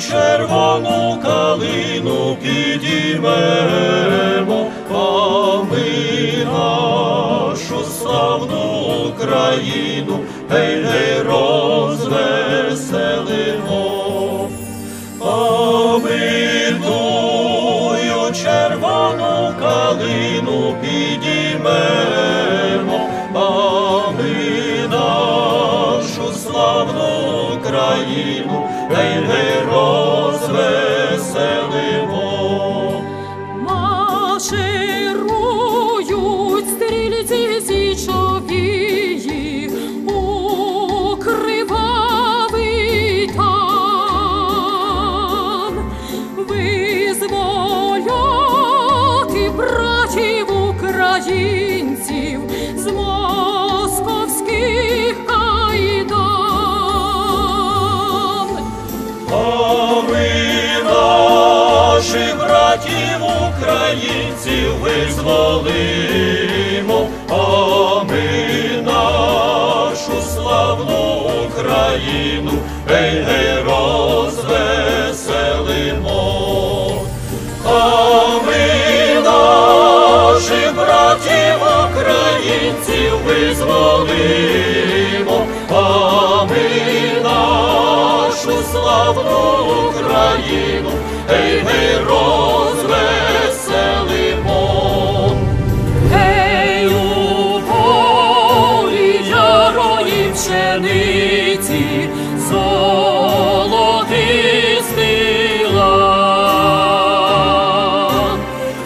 червону калину підіймемо, а ми нашу славну Україну, гей, гей, розвеселимо. А ми тую червону калину підіймемо, а ми нашу славну Україну, гей, гей, розвеселимо. Марширують стрільці січовії у кривавий тан, визволяти братів українців з московських кайдан. А ми наших братів українців визволимо, а ми нашу славну Україну, гей, гей, розвеселимо. А ми наших братів українців визволимо, а ми нашу славну Україну, гей, гей, розвеселимо. Гей, у полі ярої пшениці золотистий лан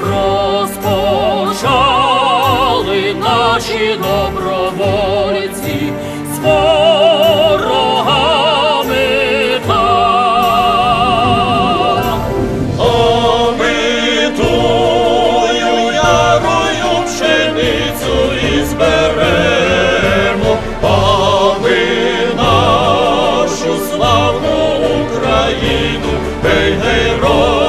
розпочали наші добровольці з ворогами там. А ми тую ярою пшеницю і зберемо, а ми нашу славну Україну, гей, гей,